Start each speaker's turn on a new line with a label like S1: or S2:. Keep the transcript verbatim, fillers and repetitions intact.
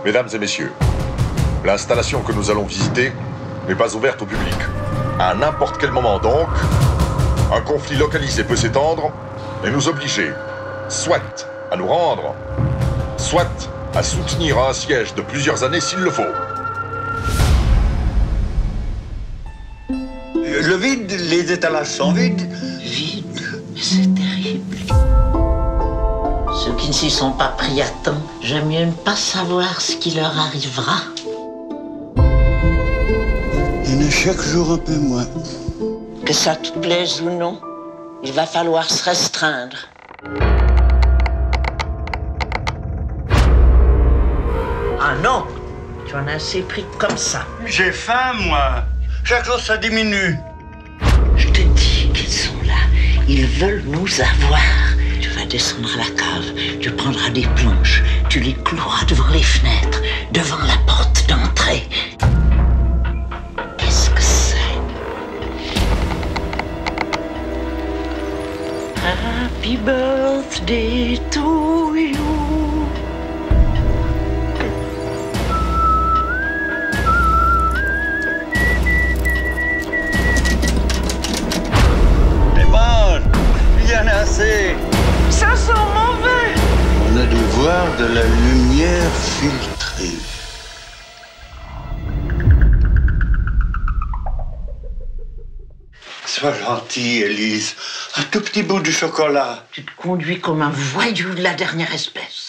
S1: Mesdames et messieurs, l'installation que nous allons visiter n'est pas ouverte au public. À n'importe quel moment donc, un conflit localisé peut s'étendre et nous obliger, soit à nous rendre, soit à soutenir un siège de plusieurs années s'il le faut.
S2: Le vide, les étalages sont vides.
S3: Vide, c'est terrible. Ceux qui ne s'y sont pas pris à temps, j'aime mieux ne pas savoir ce qui leur arrivera.
S2: Il y en a chaque jour un peu moins.
S3: Que ça te plaise ou non, il va falloir se restreindre. Ah non, tu en as assez pris comme ça.
S2: J'ai faim, moi. Chaque jour, ça diminue.
S3: Je te dis qu'ils sont là. Ils veulent nous avoir. Tu vas descendre à la cave, tu prendras des planches, tu les cloueras devant les fenêtres, devant la porte d'entrée. Qu'est-ce que c'est? Happy birthday to you.
S2: Il y en a assez.
S3: Ça sent mauvais.
S2: On a dû voir de la lumière filtrée. Sois gentille, Élise. Un tout petit bout du chocolat.
S3: Tu te conduis comme un voyou de la dernière espèce.